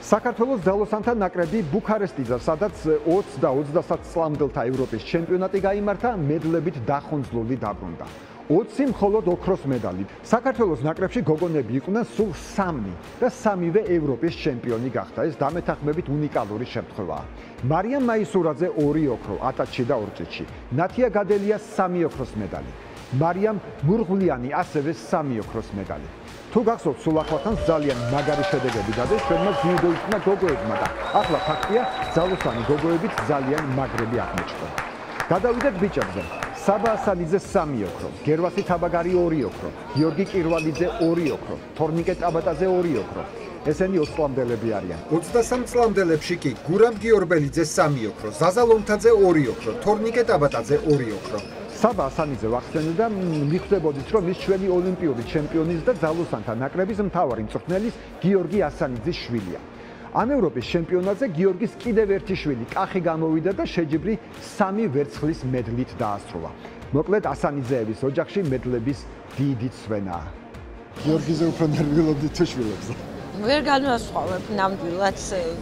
საქართველოს ძალოსანთა ნაკრები ბუქარესტიზე, სადაც 20 და 27 წლამდელთა ევროპის ჩემპიონატი გაიმართა, მედლებით დახონძლული დაბრუნდა. 20 მხოლოდ ოქროს მედალი. საქართველოს ნაკრებში გოგონები იყვნენ სულ 3 და 3-ვე ევროპის ჩემპიონი გახდა. ეს დამეთანხმებით უნიკალური შემთხვევაა. მარიამ მაისურაძე 2 ოქრო, ატაჩი და ორჭიჩი. ნათია გადელია 3 ოქროს მედალი. მარიამ მურღვლიანი ასევე 3 ოქროს მედალი. თუ გახსოვთ, სულ ახლახან ძალიან მაგარი შედეგები დადეს ჩვენმა ჯიუდოისტმა გოგოებმა და ახლა ფაქტია, ძალოსანი გოგოებით ძალიან მაგრები აღმოჩნდა. გადავიდეთ ბიჭებზე. საბა ასანიძე 3 ოქრო, გერვასი თაბაგარი 2 ოქრო, გიორგი კირვალიძე 2 ოქრო, თორნიკე ტაბატაძე 2 ოქრო. ესენი 20 წლამდელები არიან. 23 წლამდელებში კი გურამ გიორბელიძე 3 ოქრო, ზაზა ლომთაძე 2 ოქრო, თორნიკე ტაბატაძე 2 ოქრო. საბა ასანიძე ვახსენე და მიხვდებოდით, რომ ის ჩვენი ოლიმპიური ჩემპიონის და ძალოსანთა ნაკრების მთავარი მწვრთნელის გიორგი ასანიძის შვილია. ამ ევროპის ჩემპიონატზე გიორგის კიდევ ერთი შვილი კახი გამოვიდა და შეჯიბრი 3 ვერცხლის მედლით დაასრულა. მოკლედ ასანიძეების ოჯახში მედლების დიდი ცვენაა. გიორგიზე უფრო ნერვიულობდით თუ შვილებზე? ვერ განვასხვავებ ნამდვილად.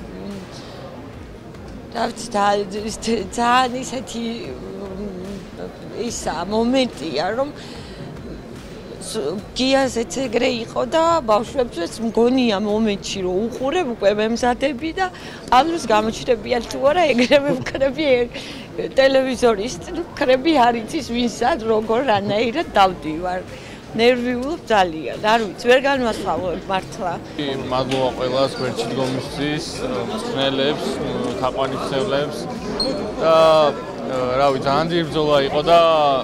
ძალიან ისეთი ისა მომენტია, რომ გიაზეც ეგრე იყო და ბავშვებსაც მგონია მომენტში, რომ უყურებ უკვე მემზადები და ამ დროს გამოჩნდებიან თუ არა ეგრევე ვქრები ტელევიზორის ვქრები არ იცის ვინსად როგორ რანაირად დავდივარ. ნერვიულობ ძალიან, არ ვიცი, ვერ განვასხვავებ მართლა. მადლობა ყველას გვერდში დგომისთვის, მწვრთნელებს, თაყვანისმცემლებს და რავი, ძალიან დიდი ბრძოლა იყო და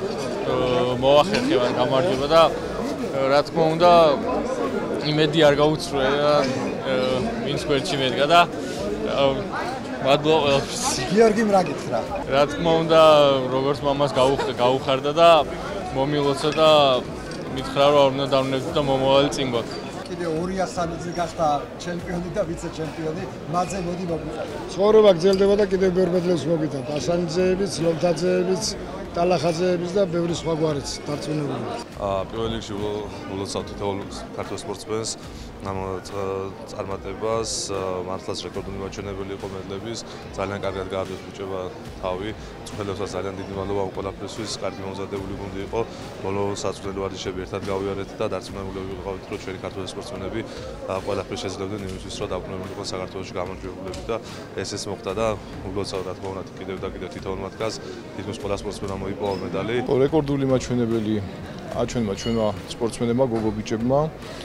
მოახერხე მან გამარჯვება და რა თქმა უნდა იმედი არ გაუცრუე და ვინც გვერდში მედგა და მადლობა ყველაფერს. გიორგიმ რა გითხრა? რა თქმა უნდა როგორც მამას გაუხარდა და მომილოცა და მითხრა რომ არ უნდა დავნებდეთ და მომავალი წინ გვაქვს. კიდევ 2 ასანიძე გახდა ჩემპიონი და ვიცე ჩემპიონი, მათზე მოდი მოგვიყვანო. ცხოვრება გრძელდება და კიდევ ბევრ მედლებს მოგვითხრათ. ასანიძეებიც, ლომთაძეებიც, ტალახაძეებიც და ბევრი სხვა გვარიც დარწმუნებული. პირველ რიგში ულოცავ თითოეულ ქართულ სპორტსმენს ამ წარმატებას, მართლაც რეკორდული მაჩვენებელი იყო მედლების, ძალიან კარგად გააგრძელეს ბიჭება თავი, მწვრთნელებსაც ძალიან დიდი მადლობა ამ ყველაფრისთვის, კარგი მომზადებული გუნდი იყო, ბოლო საწვრთნელო ვარჯიშები ერთად გავიარეთ და დარწმუნებული ვიყავით, რომ ჩვენი ქართული სპორტსმენები ყველაფერს შეძლებდნენ იმისთვის, რომ დაბრუნებულიყო საქართველოში გამარჯვებულები და ეს მოხდა და ულოცავ რა თქმა უნდა კიდევ და კიდევ თითოეულ მათგანს თითქმის ყველა სპორტსმენმა მოიპოვა მედალი. რეკორდული მაჩვენებელი აჩვენება ჩვენმა სპორტსმენებმა, გოგო ბიჭებმა.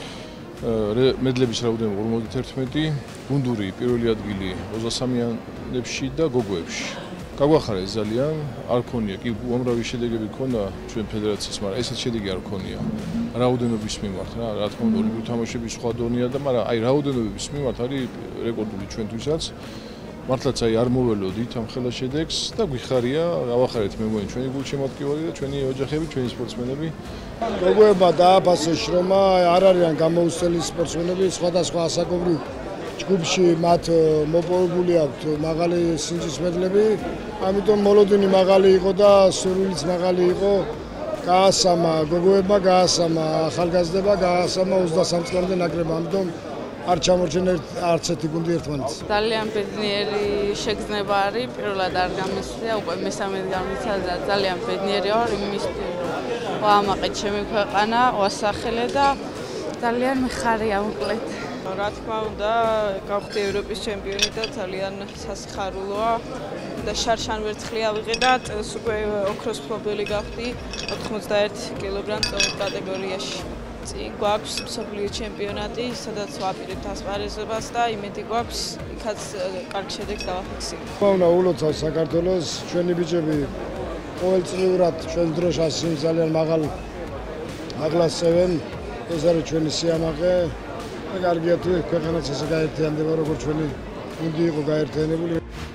მედლების რაოდენობა 51, გუნდური პირველი ადგილი 23-იანებში და გოგოებში. გაგვახარეს ძალიან, არ ქონია, კი უამრავი შედეგები ქონდა ჩვენ ფედერაციის, მაგრამ ესეთ შედეგი არ ქონია. რაოდენობის მიმართ, რა თქმა უნდა, ოლიმპიური თამაშების სხვა დონეა და მაგრამ აი რაოდენობის მიმართ არის რეკორდული ჩვენთვისაც. მართლაც აი არ მოველოდით ამ ხელა შედეგს და გვიხარია, გავახარეთ მე მგონი ჩვენი გულშემატკივარი და ჩვენი ოჯახები, ჩვენი სპორტსმენები. გოგოებმა დააფასეს შრომა, არ არიან გამოუცდელი სპორტსმენები, სხვადასხვა ასაკობრივ ჯგუფში მათ მოპოვებული აქვთ მაღალი სინჯის მედლები, ამიტომ მოლოდინი მაღალი იყო და სურვილიც მაღალი იყო. გაასამა გოგოებმა, გაასამა ახალგაზრდება, გაასამა 23 წლამდე ნაკრებმა, ამიტომ არ ჩამორჩენა არც ერთი გუნდი ერთმანეთს. ძალიან ბედნიერი შეგრძნება არის, პირველად არ გამისცია, უკვე მესამედ გამიცა და ძალიან ბედნიერი ვარ იმის ვამაყე ჩემი ქვეყანა, ვასახელე და ძალიან მიხარია მოკლედ. რა თქმა უნდა, გავხდი ევროპის ჩემპიონი და ძალიან სასიხარულოა და შარშან ვერცხლი ავიღე და წელს უკვე ოქროს მფლობელი გავხდი 91 კილოგრამ წონით კატეგორიაში. წინ გვაქვს მსოფლიო ჩემპიონატი, სადაც ვაპირებთ ასპარეზობას და იმედი გვაქვს იქაც კარგ შედეგს დავაფიქსირებთ. უნდა ულოცავ საქართველოს, ჩვენი ბიჭები ყოველწლიურად ჩვენ დროშას ძალიან მაღალ აღლას წევენ, ეს არის ჩვენი სიამაყე და კარგია თუ ქვეყანაც ესე გაერთიანდება, როგორც ჩვენი გუნდი იყო გაერთიანებული.